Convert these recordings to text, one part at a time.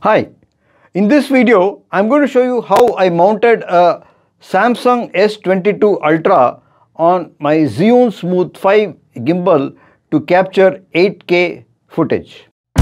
Hi, in this video I'm going to show you how I mounted a Samsung S22 Ultra on my Zhiyun Smooth 5 gimbal to capture 8K footage.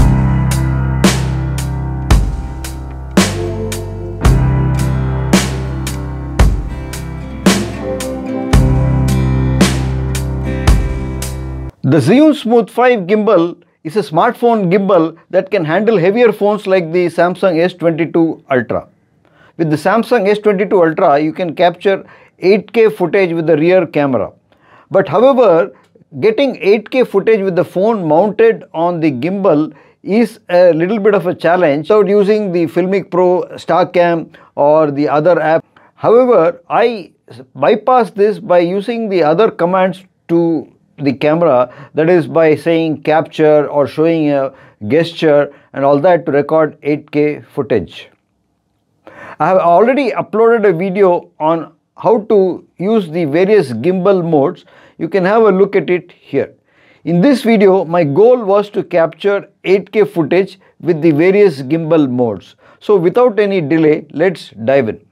The Zhiyun Smooth 5 gimbal is a smartphone gimbal that can handle heavier phones like the Samsung S22 Ultra. With the Samsung S22 Ultra, you can capture 8K footage with the rear camera. But however, getting 8K footage with the phone mounted on the gimbal is a little bit of a challenge without using the Filmic Pro, StarCam or the other app. However, I bypass this by using the other commands to the camera, that is by saying capture or showing a gesture and all that to record 8K footage. I have already uploaded a video on how to use the various gimbal modes. You can have a look at it here. In this video, my goal was to capture 8K footage with the various gimbal modes. So without any delay, let's dive in.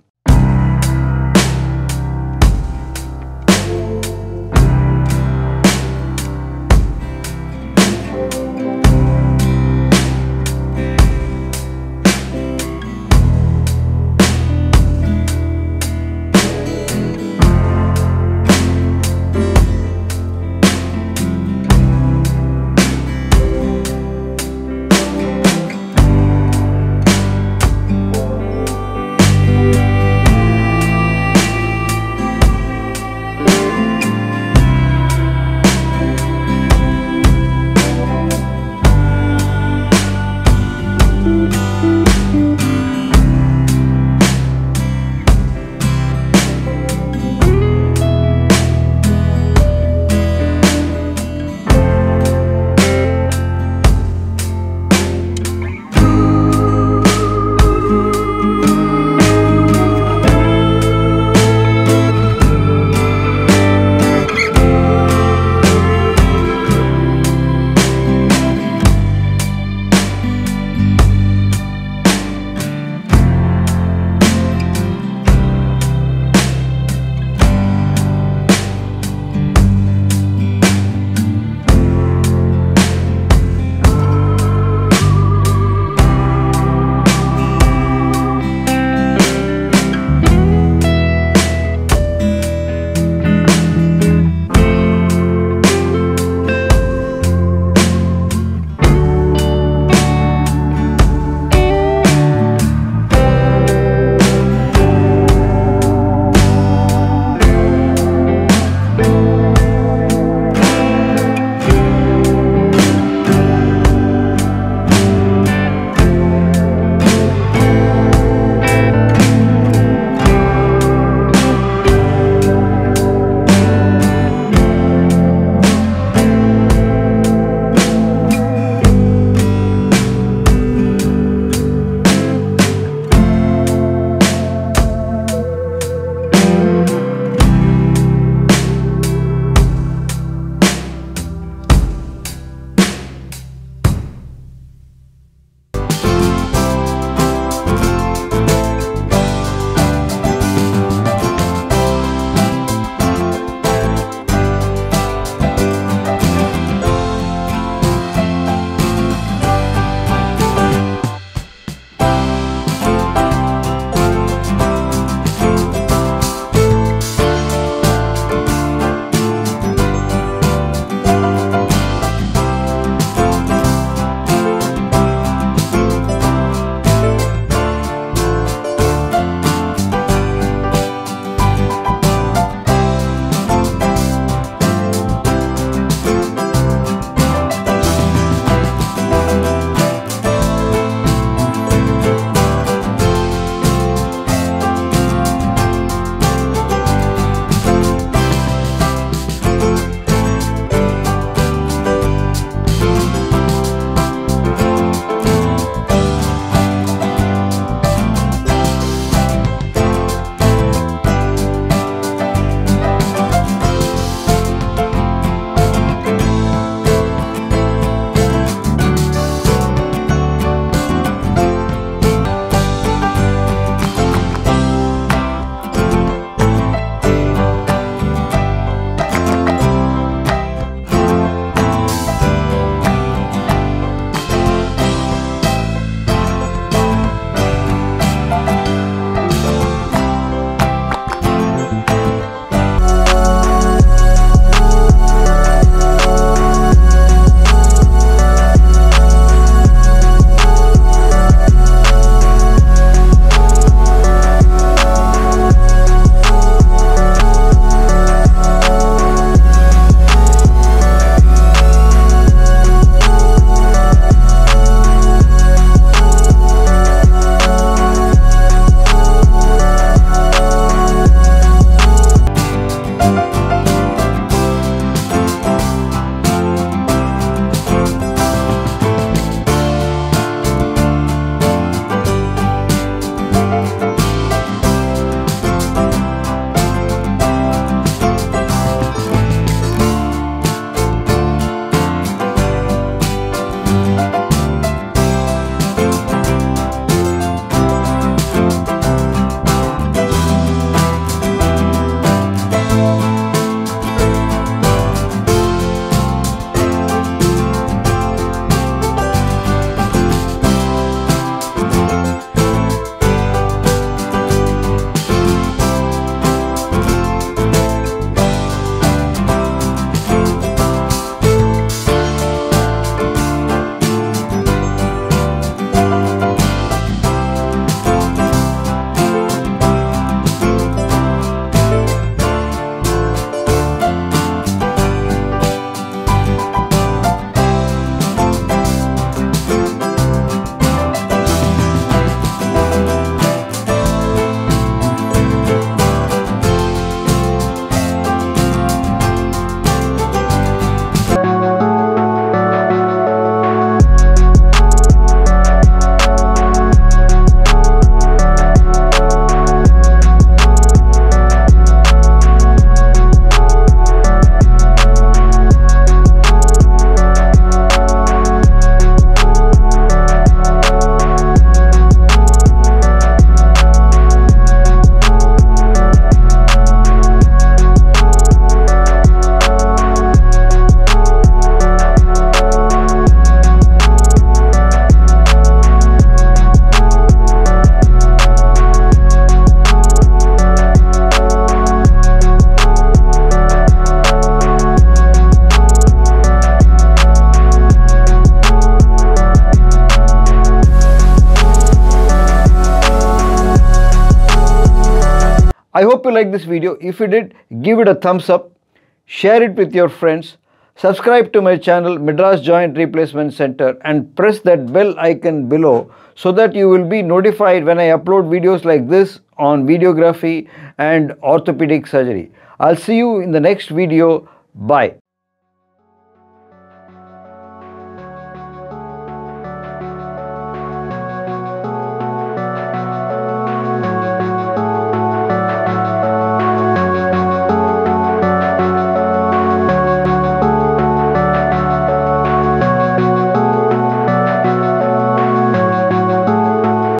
I hope you liked this video. If you did, give it a thumbs up, share it with your friends, subscribe to my channel Madras Joint Replacement Center and press that bell icon below so that you will be notified when I upload videos like this on videography and orthopedic surgery. I'll see you in the next video. Bye.